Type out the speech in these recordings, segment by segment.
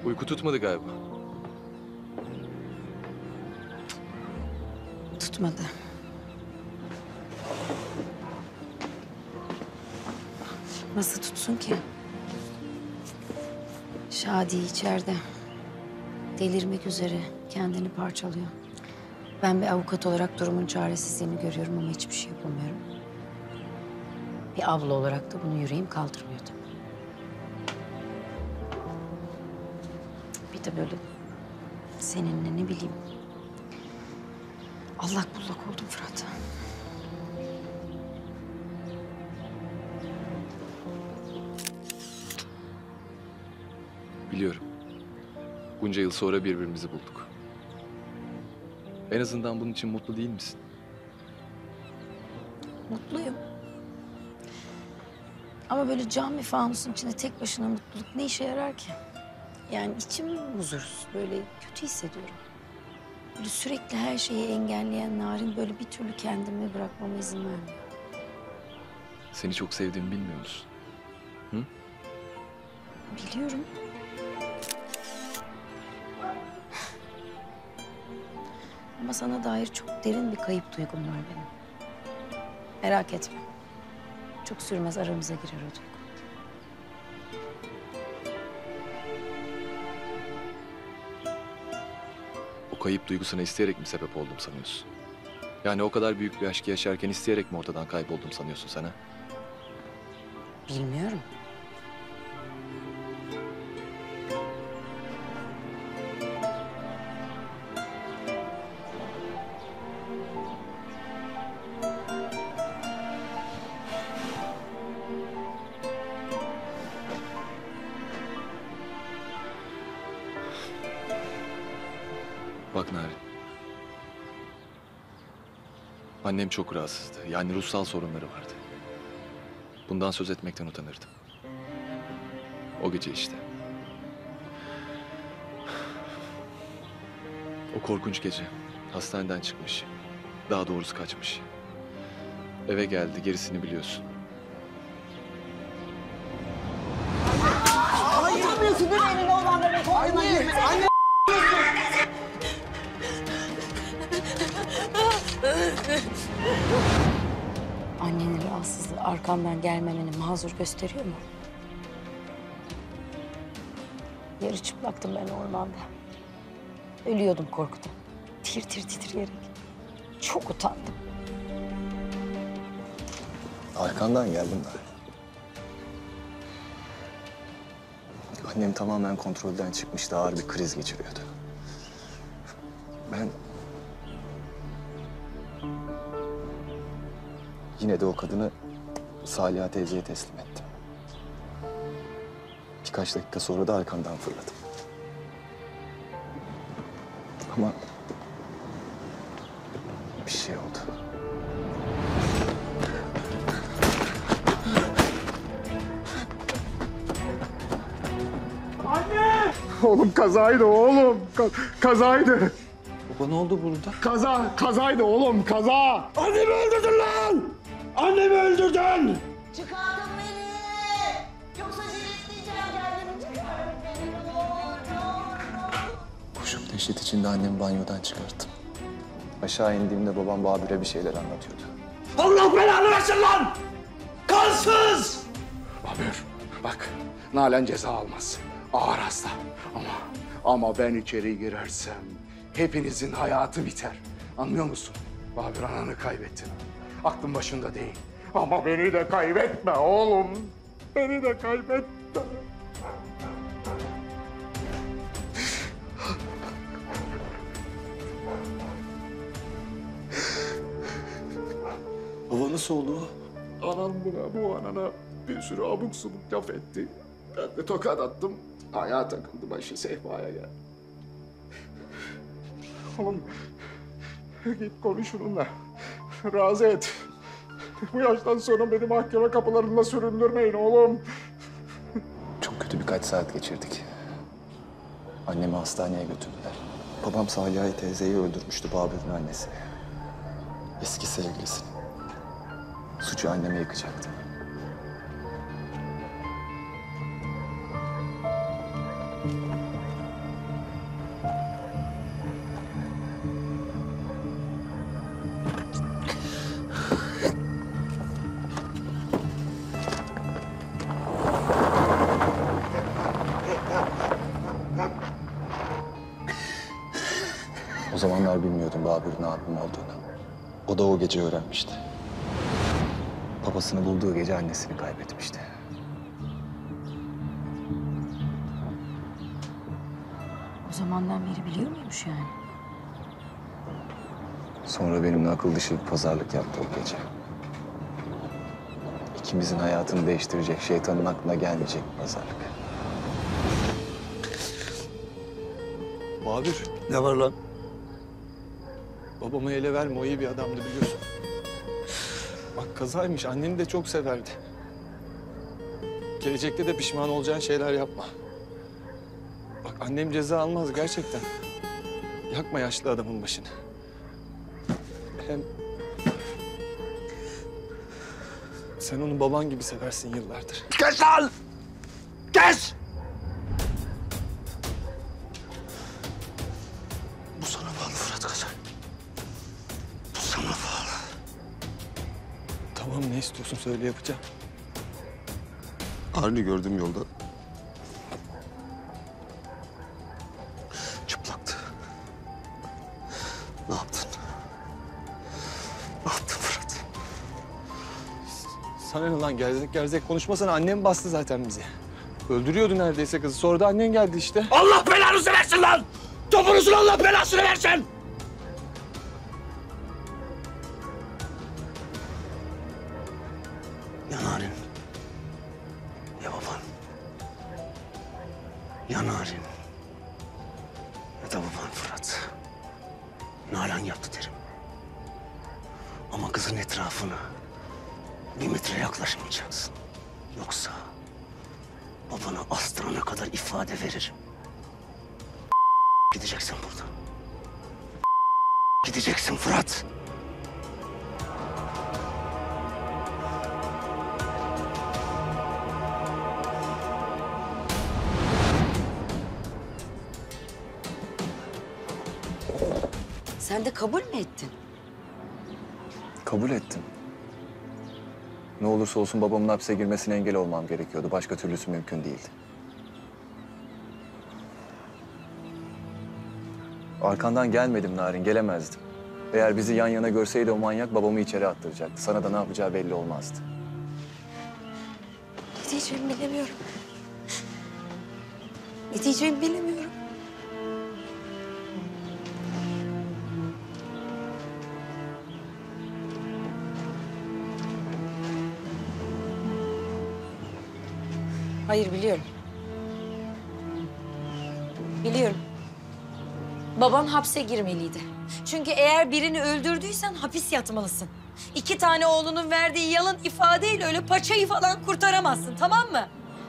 Uyku tutmadı galiba. Tutmadı. Nasıl tutsun ki? Şadi içeride. Delirmek üzere kendini parçalıyor. Ben bir avukat olarak durumun çaresizliğini görüyorum ama hiçbir şey yapamıyorum. Bir abla olarak da bunu yüreğim kaldırmıyor tabii. Bir de böyle seninle ne bileyim allak bullak oldum Fırat. Biliyorum. Bunca yıl sonra birbirimizi bulduk. En azından bunun için mutlu değil misin? Mutluyum. Ama böyle cam bir fanusun içinde tek başına mutluluk ne işe yarar ki? Yani içim huzursuz, böyle kötü hissediyorum. Böyle sürekli her şeyi engelleyen Narin böyle bir türlü kendimi bırakmama izin vermiyor. Seni çok sevdiğimi bilmiyor musun? Hı? Biliyorum. Ama sana dair çok derin bir kayıp duygum var benim. Merak etme. Çok sürmez aramıza girer o duygu. O kayıp duygusuna isteyerek mi sebep oldum sanıyorsun? Yani o kadar büyük bir aşkı yaşarken isteyerek mi ortadan kayboldum sanıyorsun sen ha? Bilmiyorum. Bak Narin. Annem çok rahatsızdı. Yani ruhsal sorunları vardı. Bundan söz etmekten utanırdım. O gece işte. O korkunç gece. Hastaneden çıkmış. Daha doğrusu kaçmış. Eve geldi. Gerisini biliyorsun. Yapamıyorsun değil mi elinde olanları? Anne! Annenin rahatsızlığı arkamdan gelmemeni mazur gösteriyor mu? Yarı çıplaktım ben ormanda. Ölüyordum korkudan. Tir tir titreyerek. Çok utandım. Arkandan geldim ben. Annem tamamen kontrolden çıkmıştı. Ağır bir kriz geçiriyordu. Ben... Yine de o kadını Saliha teyzeye teslim ettim. Birkaç dakika sonra da arkamdan fırladım. Ama... bir şey oldu. Oğlum kazaydı oğlum. Kazaydı. Baba ne oldu burada? Kazaydı oğlum, kaza. Annemi öldürdün lan! Annemi öldürdün! Çıkardın beni! Yoksa diriltmeyeceğim kendimi. Çıkardın beni. Ne olur. Kuşum dehşet içinde annemi banyodan çıkarttım. Aşağı indiğimde babam Babür'e bir şeyler anlatıyordu. Allah belanı versin lan! Kansız! Babür, bak Nalan ceza almaz. Ağır hasta. Ama ben içeri girersem hepinizin hayatı biter. Anlıyor musun? Babür ananı kaybettin. Aklın başında değil. Ama beni de kaybetme oğlum. Beni de kaybetme. Baba nasıl oldu? Anam bu anana bir sürü abuk subuk laf etti. Ben de tokat attım. Ayağa takıldı, başı sehpaya geldi. Oğlum git konuş onunla. Razı et. Bu yaştan sonra beni mahkeme kapılarında süründürmeyin oğlum. Çok kötü birkaç saat geçirdik. Annemi hastaneye götürdüler. Babam Saliha teyzeyi öldürmüştü, Babür'ün annesi. Eski sevgilisini. Suçu anneme yıkacaktı. kadar bilmiyordum Babür'ün abim olduğunu. O da o gece öğrenmişti. Babasını bulduğu gece annesini kaybetmişti. O zamandan beri biliyor muymuş yani? Sonra benimle akıl dışı bir pazarlık yaptı o gece. İkimizin hayatını değiştirecek, şeytanın aklına gelmeyecek bir pazarlık. Babür, Ne var lan? babamı ele verme, o iyi bir adamdı biliyorsun. Bak kazaymış, anneni de çok severdi. Gelecekte de pişman olacağın şeyler yapma. Bak annem ceza almaz gerçekten. Yakma yaşlı adamın başını. Hem... Sen onu baban gibi seversin yıllardır. Kes lan! Kes! Bu sana bağlı Fırat Kazan. Bu sana bağlı. Tamam ne istiyorsun söyle yapacağım. Arni gördüm yolda. Çıplaktı. Ne yaptın? Ne yaptın Fırat? Sana ne lan gerzek gerzek konuşmasana, annem bastı zaten bizi. Öldürüyordu neredeyse kızı, sonra da annen geldi işte. Allah belanızı versin lan! Topunuzun Allah belasını versin! Ya Narin, ya baban, ya Narin, ya da baban Fırat. Nalan yaptı derim. Ama kızın etrafına bir metre yaklaşmayacaksın. Yoksa babana astırana kadar ifade veririm. Gideceksin buradan. Gideceksin Fırat. Sen de kabul mü ettin? Kabul ettim. Ne olursa olsun babamın hapse girmesine engel olmam gerekiyordu. Başka türlüsü mümkün değildi. Arkandan gelmedim Narin, gelemezdim. Eğer bizi yan yana görseydi o manyak babamı içeri attıracaktı. Sana da ne yapacağı belli olmazdı. Ne diyeceğimi bilemiyorum. Ne diyeceğimi bilemiyorum. Hayır biliyorum. Biliyorum. Baban hapse girmeliydi. Çünkü eğer birini öldürdüysen hapis yatmalısın. 2 tane oğlunun verdiği yalan ifadeyle öyle paçayı falan kurtaramazsın, tamam mı?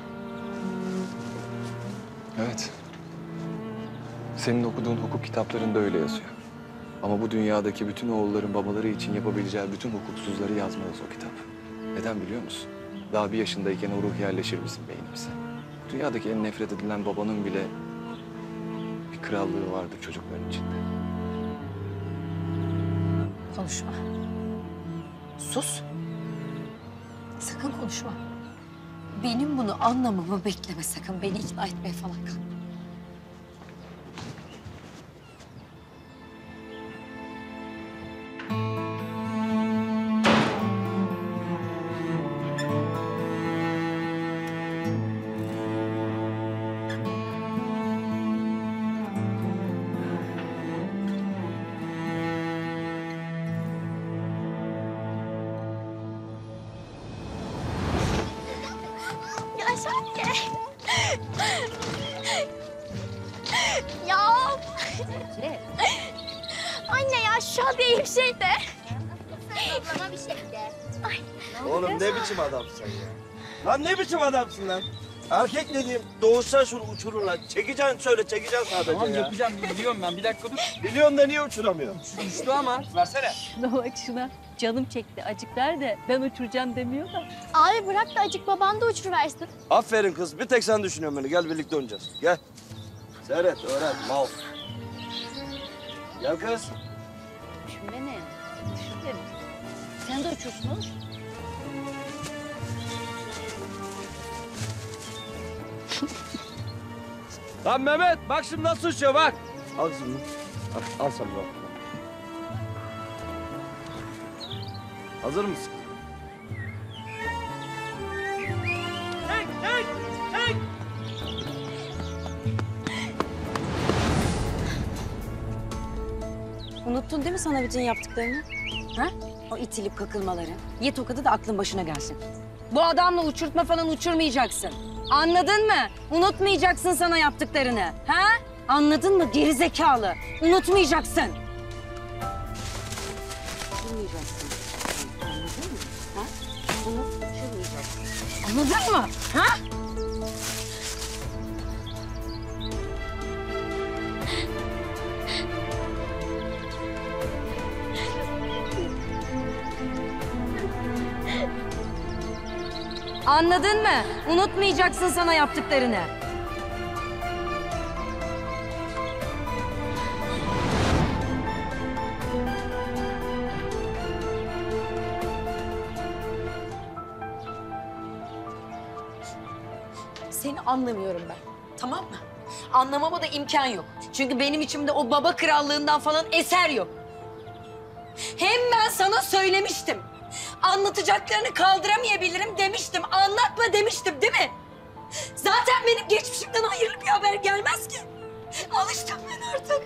Evet. Senin okuduğun hukuk kitaplarında öyle yazıyor. Ama bu dünyadaki bütün oğulların babaları için yapabileceği bütün hukuksuzları yazmaz o kitap. Neden biliyor musun? Daha 1 yaşındayken o ruh yerleşir bizim beynimize. Dünyadaki en nefret edilen babanın bile bir krallığı vardır çocukların içinde. Konuşma. Sus. Sakın konuşma. Benim bunu anlamamı bekleme sakın. Beni ikna etmeye falan kalkma. Yaşar anne. Ya. Anne ya şu an iyi bir şey de. Bana bir şey de. Oğlum ne biçim adamsın ya? Lan ne biçim adamsın lan? Erkek dediğim doğuştan şunu uçurur lan. Çekeceksin söyle, çekeceksin sadece Tamam ya. yapacağım biliyorum ben. Bir dakika dur. Biliyorsun da niye uçuramıyorsun? Düştü ama. Versene. Şuna bak şuna. Canım çekti acık ver de ben uçuracağım demiyor da. Abi bırak da acık baban da uçuruversin. Aferin kız, bir tek sen düşünüyorsun beni. Gel birlikte oynayacağız. Gel. Seyret, öğren, mal. Gel kız. Düşün beni. Düşün beni. Sen de uçursun olur. Lan Mehmet, bak şimdi nasıl uçuyor bak. Al kızım. Al sen bak. Hazır mısın? Çek, çek, çek! Unuttun değil mi sana bütün yaptıklarını? Ha? O itilip kakılmaları. Ye tokadı da aklın başına gelsin. Bu adamla uçurtma falan uçurmayacaksın. Anladın mı? Unutmayacaksın sana yaptıklarını. Ha? Anladın mı gerizekalı? Unutmayacaksın. Unutmayacaksın. Anladın mı? Ha? Unutmayacaksın. Anladın mı? Ha? Anladın mı? Unutmayacaksın sana yaptıklarını. Seni anlamıyorum ben. Tamam mı? Anlamama da imkan yok. Çünkü benim içimde o baba krallığından falan eser yok. Hem ben sana söylemiştim. Anlatacaklarını kaldıramayabilirim demiştim. Anlatma demiştim değil mi? Zaten benim geçmişimden hayırlı bir haber gelmez ki. Alıştım ben artık.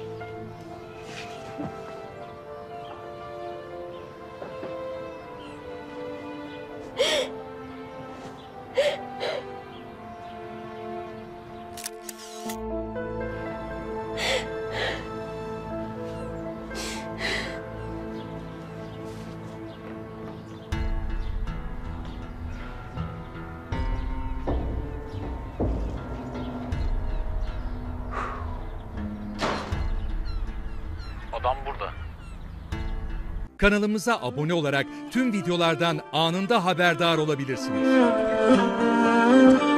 Adam burada. Kanalımıza abone olarak tüm videolardan anında haberdar olabilirsiniz.